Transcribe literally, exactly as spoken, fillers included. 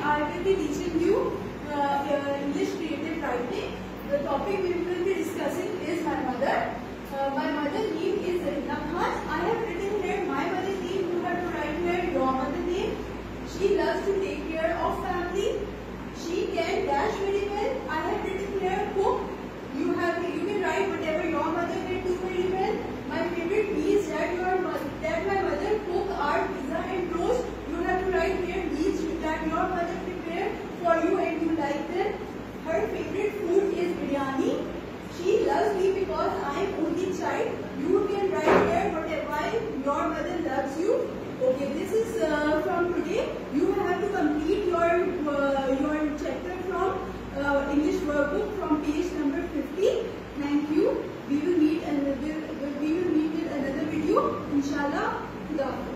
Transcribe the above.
I will be teaching you uh, uh, English creative writing. The topic we will be discussing is my mother. Uh, my mother's name is Zarina Khan. I have written here my mother's name. You have to write here your mother's name. She loves to take care of family. She can dash very well. I have written here cook. You have you can write whatever your mother can do very well. My favorite meals that your that my mother cook are pizza and toast. You have to write here meals that your mother prepared for you and you like them. Her favorite food is biryani. She loves me because I am only child. You can write here whatever your mother loves you. Okay, this is uh, from today. You have to complete your uh, your chapter from uh, English workbook from page number fifty. Thank you. We will meet another. We will meet with another video. Inshallah. Khuda.